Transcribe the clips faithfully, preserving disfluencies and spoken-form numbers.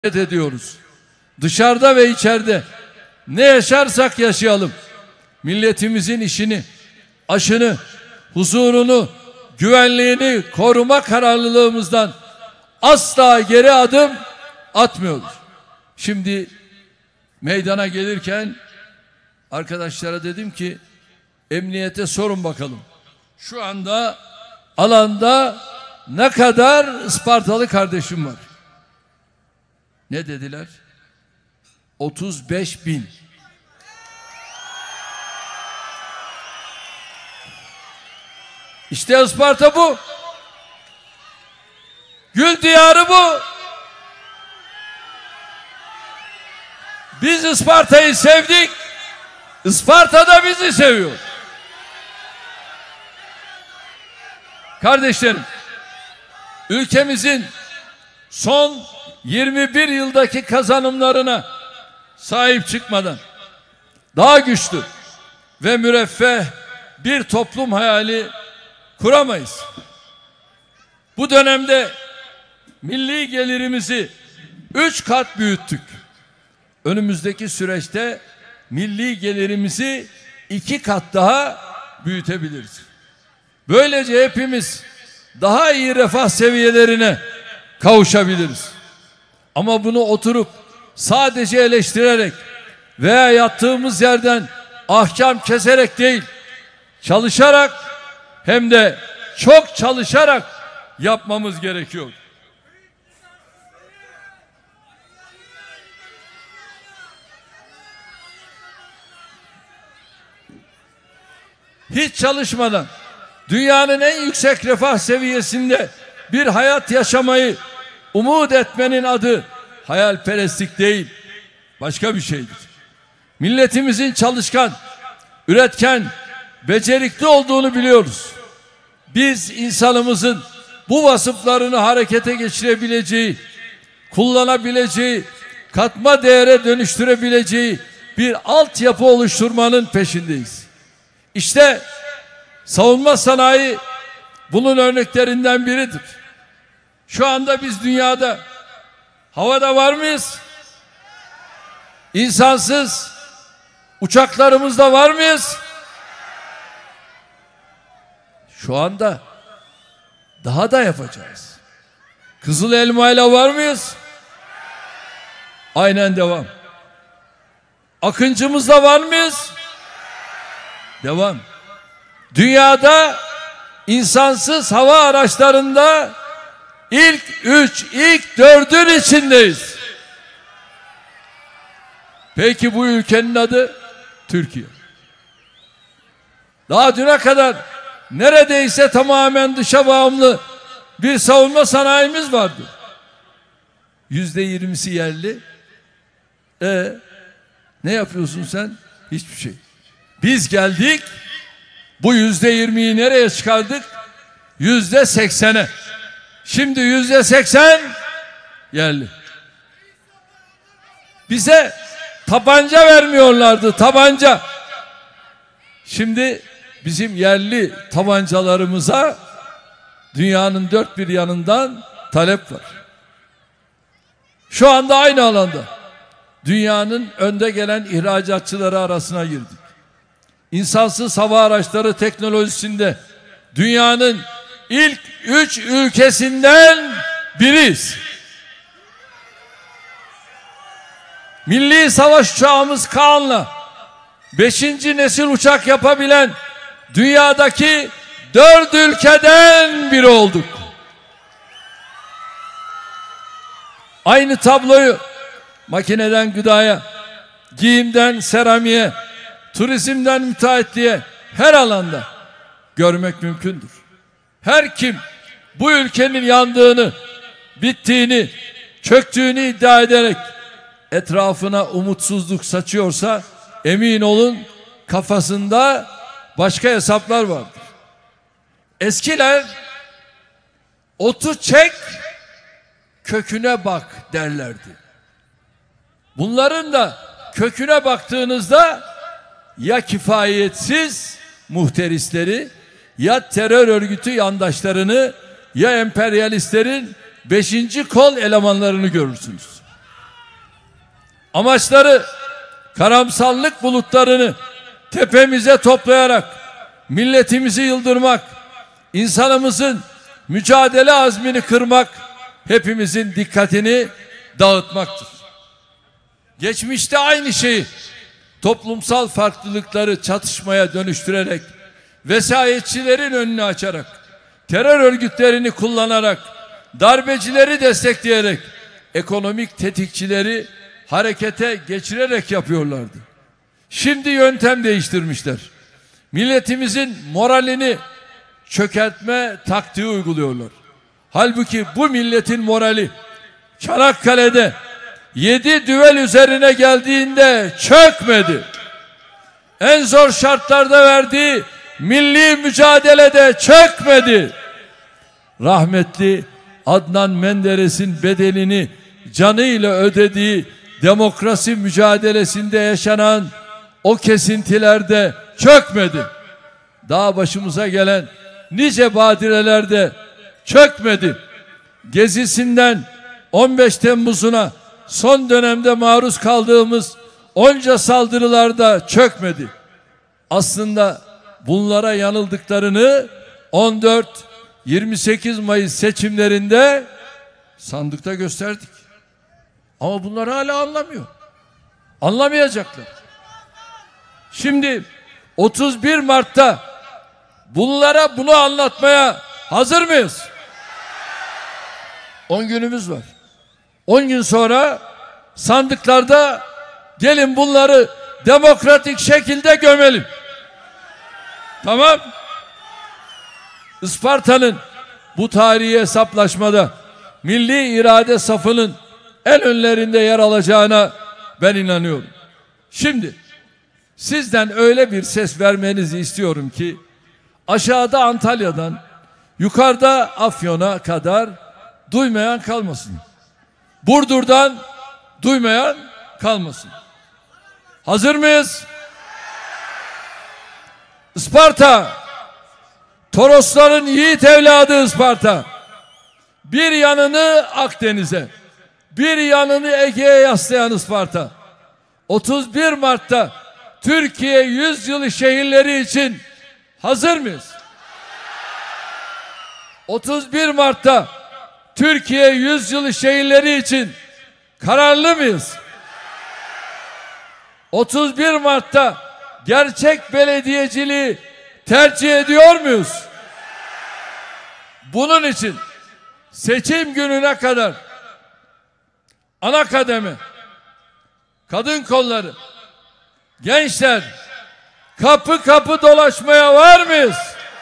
ediyoruz. Dışarıda ve içeride ne yaşarsak yaşayalım, milletimizin işini, aşını, huzurunu, güvenliğini koruma kararlılığımızdan asla geri adım atmıyoruz. Şimdi meydana gelirken arkadaşlara dedim ki emniyete sorun bakalım. Şu anda alanda ne kadar Ispartalı kardeşim var? Ne dediler? otuz beş bin. İşte Isparta bu. Gül diyarı bu. Biz Isparta'yı sevdik. Isparta da bizi seviyor. Kardeşlerim, ülkemizin son yirmi bir yıldaki kazanımlarına sahip çıkmadan daha güçlü ve müreffeh bir toplum hayali kuramayız. Bu dönemde milli gelirimizi üç kat büyüttük. Önümüzdeki süreçte milli gelirimizi iki kat daha büyütebiliriz. Böylece hepimiz daha iyi refah seviyelerine kavuşabiliriz. Ama bunu oturup sadece eleştirerek veya yattığımız yerden ahkam keserek değil, çalışarak hem de çok çalışarak yapmamız gerekiyor. Hiç çalışmadan dünyanın en yüksek refah seviyesinde bir hayat yaşamayı umut etmenin adı hayalperestlik değil, başka bir şeydir. Milletimizin çalışkan, üretken, becerikli olduğunu biliyoruz. Biz insanımızın bu vasıflarını harekete geçirebileceği, kullanabileceği, katma değere dönüştürebileceği bir altyapı oluşturmanın peşindeyiz. İşte savunma sanayi bunun örneklerinden biridir. Şu anda biz dünyada havada var mıyız? İnsansız uçaklarımızda var mıyız? Şu anda daha da yapacağız. Kızıl elmayla var mıyız? Aynen devam. Akıncımızla var mıyız? Devam. Dünyada insansız hava araçlarında ilk üç, ilk dördün içindeyiz. Peki bu ülkenin adı Türkiye. Daha düne kadar neredeyse tamamen dışa bağımlı bir savunma sanayimiz vardı. Yüzde yirmisi yerli. E ne yapıyorsun sen? Hiçbir şey. Biz geldik, bu yüzde yirmiyi nereye çıkardık? Yüzde seksene. Şimdi yüzde seksen yerli. Bize tabanca vermiyorlardı, tabanca. Şimdi bizim yerli tabancalarımıza dünyanın dört bir yanından talep var. Şu anda aynı alanda dünyanın önde gelen ihracatçıları arasına girdik. İnsansız hava araçları teknolojisinde dünyanın ilk üç ülkesinden biriyiz. Milli savaş uçağımız Kaan'la beşinci nesil uçak yapabilen dünyadaki dört ülkeden biri olduk. Aynı tabloyu makineden gıdaya, giyimden seramiğe, turizmden müteahhitliğe her alanda görmek mümkündür. Her kim bu ülkenin yandığını, bittiğini, çöktüğünü iddia ederek etrafına umutsuzluk saçıyorsa emin olun kafasında başka hesaplar vardır. Eskiler otu çek, köküne bak derlerdi. Bunların da köküne baktığınızda ya kifayetsiz muhterisleri, ya terör örgütü yandaşlarını, ya emperyalistlerin beşinci kol elemanlarını görürsünüz. Amaçları karamsallık bulutlarını tepemize toplayarak milletimizi yıldırmak, insanımızın mücadele azmini kırmak, hepimizin dikkatini dağıtmaktır. Geçmişte aynı şeyi toplumsal farklılıkları çatışmaya dönüştürerek, vesayetçilerin önünü açarak, terör örgütlerini kullanarak, darbecileri destekleyerek, ekonomik tetikçileri harekete geçirerek yapıyorlardı. Şimdi yöntem değiştirmişler. Milletimizin moralini çökertme taktiği uyguluyorlar. Halbuki bu milletin morali Çanakkale'de yedi düvel üzerine geldiğinde çökmedi. En zor şartlarda verdiği milli mücadelede çökmedi. Rahmetli Adnan Menderes'in bedelini canıyla ödediği demokrasi mücadelesinde yaşanan o kesintilerde çökmedi. Daha başımıza gelen nice badirelerde çökmedi. Gezisinden on beş Temmuz'una son dönemde maruz kaldığımız onca saldırılarda çökmedi. Aslında bunlara yanıldıklarını on dört yirmi sekiz Mayıs seçimlerinde sandıkta gösterdik. Ama bunlar hala anlamıyor. Anlamayacaklar. Şimdi otuz bir Mart'ta bunlara bunu anlatmaya hazır mıyız? on günümüz var. on gün sonra sandıklarda gelin bunları demokratik şekilde gömelim. Tamam. Isparta'nın bu tarihi hesaplaşmada milli irade safının en önlerinde yer alacağına ben inanıyorum. Şimdi sizden öyle bir ses vermenizi istiyorum ki aşağıda Antalya'dan yukarıda Afyon'a kadar duymayan kalmasın. Burdur'dan duymayan kalmasın. Hazır mıyız? Isparta, Torosların yiğit evladı Isparta. Bir yanını Akdeniz'e, bir yanını Ege'ye yaslayan Isparta. otuz bir Mart'ta Türkiye yüzyılı şehirleri için hazır mıyız? otuz bir Mart'ta Türkiye yüzyılı şehirleri için kararlı mıyız? otuz bir Mart'ta gerçek belediyeciliği tercih ediyor muyuz? Bunun için seçim gününe kadar ana kademe, kadın kolları, gençler kapı kapı dolaşmaya var mıyız?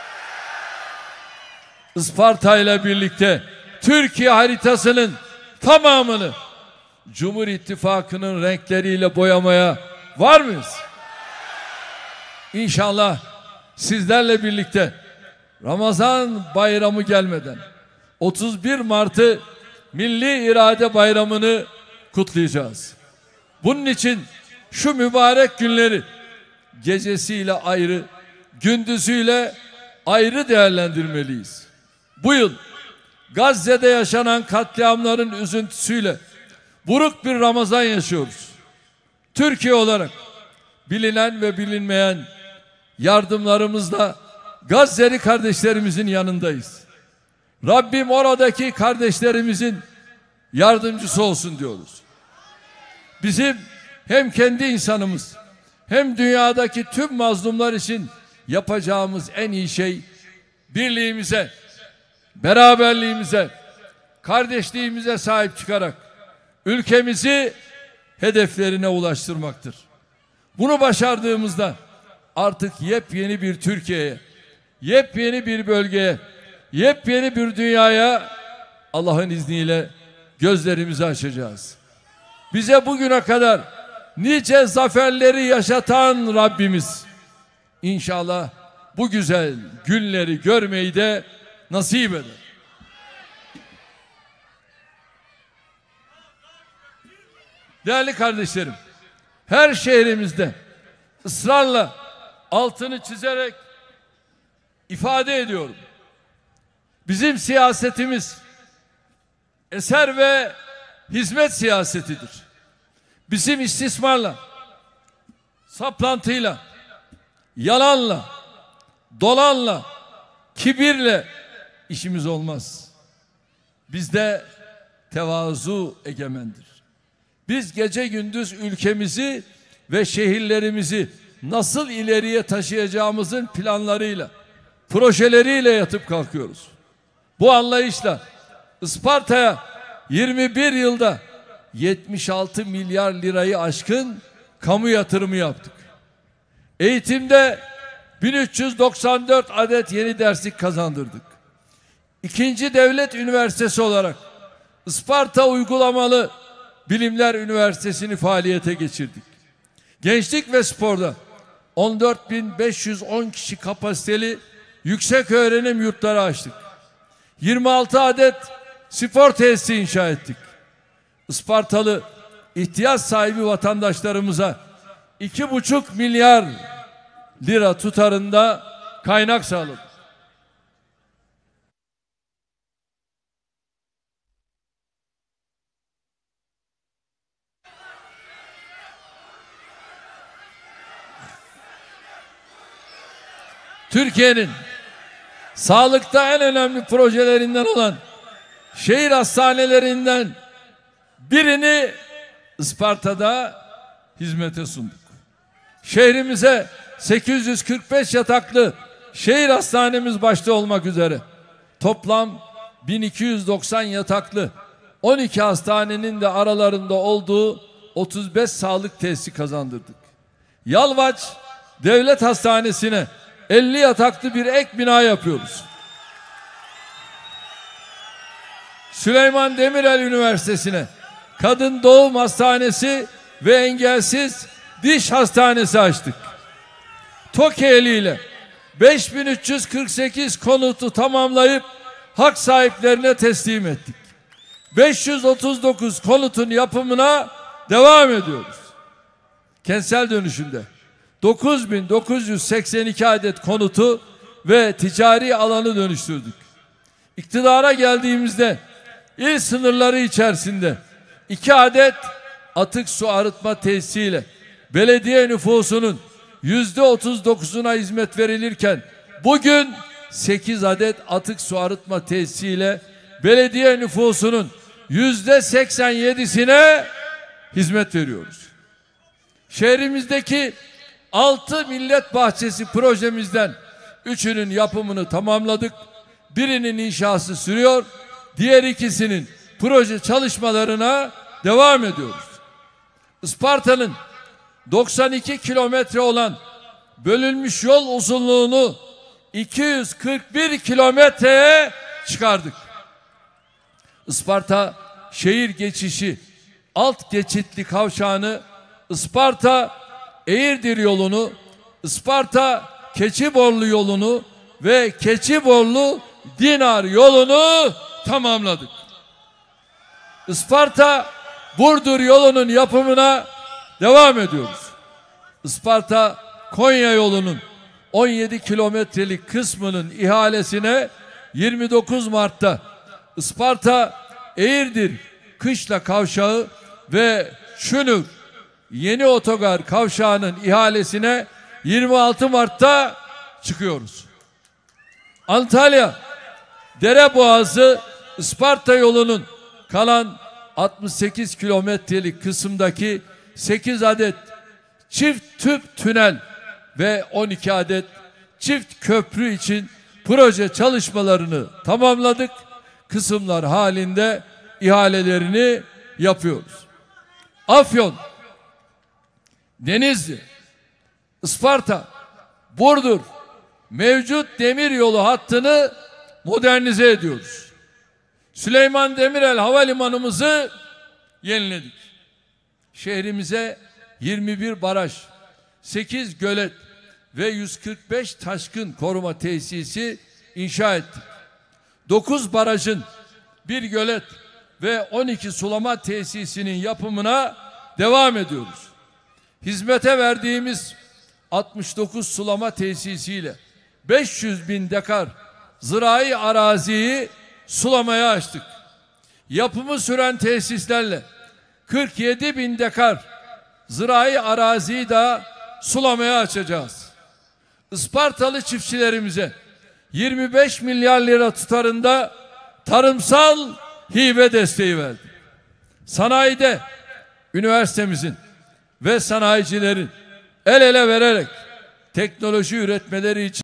Isparta ile birlikte Türkiye haritasının tamamını Cumhur İttifakı'nın renkleriyle boyamaya var mıyız? İnşallah sizlerle birlikte Ramazan bayramı gelmeden otuz bir Mart'ı Milli İrade Bayramı'nı kutlayacağız. Bunun için şu mübarek günleri gecesiyle ayrı, gündüzüyle ayrı değerlendirmeliyiz. Bu yıl Gazze'de yaşanan katliamların üzüntüsüyle buruk bir Ramazan yaşıyoruz. Türkiye olarak bilinen ve bilinmeyen yardımlarımızla Gazze'li kardeşlerimizin yanındayız. Rabbim oradaki kardeşlerimizin yardımcısı olsun diyoruz. Bizim hem kendi insanımız hem dünyadaki tüm mazlumlar için yapacağımız en iyi şey birliğimize, beraberliğimize, kardeşliğimize sahip çıkarak ülkemizi hedeflerine ulaştırmaktır. Bunu başardığımızda artık yepyeni bir Türkiye'ye, yepyeni bir bölgeye, yepyeni bir dünyaya Allah'ın izniyle gözlerimizi açacağız. Bize bugüne kadar nice zaferleri yaşatan Rabbimiz İnşallah bu güzel günleri görmeyi de nasip eder. Değerli kardeşlerim, her şehrimizde ısrarla altını çizerek ifade ediyorum. Bizim siyasetimiz eser ve hizmet siyasetidir. Bizim istismarla, saplantıyla, yalanla, dolanla, kibirle işimiz olmaz. Bizde tevazu egemendir. Biz gece gündüz ülkemizi ve şehirlerimizi nasıl ileriye taşıyacağımızın planlarıyla, projeleriyle yatıp kalkıyoruz. Bu anlayışla Isparta'ya yirmi bir yılda yetmiş altı milyar lirayı aşkın kamu yatırımı yaptık. Eğitimde bin üç yüz doksan dört adet yeni derslik kazandırdık. İkinci devlet üniversitesi olarak Isparta Uygulamalı Bilimler Üniversitesi'ni faaliyete geçirdik. Gençlik ve sporda on dört bin beş yüz on kişi kapasiteli yüksek öğrenim yurtları açtık. yirmi altı adet spor tesisi inşa ettik. Ispartalı ihtiyaç sahibi vatandaşlarımıza iki buçuk milyar lira tutarında kaynak sağladık. Türkiye'nin sağlıkta en önemli projelerinden olan şehir hastanelerinden birini Isparta'da hizmete sunduk. Şehrimize sekiz yüz kırk beş yataklı şehir hastanemiz başta olmak üzere toplam bin iki yüz doksan yataklı on iki hastanenin de aralarında olduğu otuz beş sağlık tesisi kazandırdık. Yalvaç Devlet Hastanesi'ne elli yataklı bir ek bina yapıyoruz. Süleyman Demirel Üniversitesi'ne kadın doğum hastanesi ve engelsiz diş hastanesi açtık. TOKİ ile beş bin üç yüz kırk sekiz konutu tamamlayıp hak sahiplerine teslim ettik. beş yüz otuz dokuz konutun yapımına devam ediyoruz. Kentsel dönüşümde dokuz bin dokuz yüz seksen iki adet konutu ve ticari alanı dönüştürdük. İktidara geldiğimizde il sınırları içerisinde iki adet atık su arıtma tesisiyle belediye nüfusunun yüzde otuz dokuzuna hizmet verilirken bugün sekiz adet atık su arıtma tesisiyle belediye nüfusunun yüzde seksen yedisine hizmet veriyoruz. Şehrimizdeki altı millet bahçesi projemizden üçünün yapımını tamamladık. Birinin inşası sürüyor. Diğer ikisinin proje çalışmalarına devam ediyoruz. Isparta'nın doksan iki kilometre olan bölünmüş yol uzunluğunu iki yüz kırk bir kilometreye çıkardık. Isparta şehir geçişi alt geçitli kavşağını, Isparta Eğirdir yolunu, Isparta Keçiborlu yolunu ve Keçiborlu Dinar yolunu tamamladık. Isparta Burdur yolunun yapımına devam ediyoruz. Isparta Konya yolunun on yedi kilometrelik kısmının ihalesine yirmi dokuz Mart'ta Isparta Eğirdir Kışla Kavşağı ve Şünür Yeni Otogar Kavşağı'nın ihalesine yirmi altı Mart'ta çıkıyoruz. Antalya Dereboğazı Isparta yolunun kalan altmış sekiz kilometrelik kısımdaki sekiz adet çift tüp tünel ve on iki adet çift köprü için proje çalışmalarını tamamladık. Kısımlar halinde ihalelerini yapıyoruz. Afyon, Denizli, Isparta, Burdur mevcut demir yolu hattını modernize ediyoruz. Süleyman Demirel Havalimanımızı yeniledik. Şehrimize yirmi bir baraj, sekiz gölet ve yüz kırk beş taşkın koruma tesisi inşa ettik. dokuz barajın, bir gölet ve on iki sulama tesisinin yapımına devam ediyoruz. Hizmete verdiğimiz altmış dokuz sulama tesisiyle beş yüz bin dekar zirai araziyi sulamaya açtık. Yapımı süren tesislerle kırk yedi bin dekar zirai araziyi de sulamaya açacağız. Ispartalı çiftçilerimize yirmi beş milyar lira tutarında tarımsal hibe desteği verdi. Sanayide üniversitemizin ve sanayicilerin el ele vererek teknoloji üretmeleri için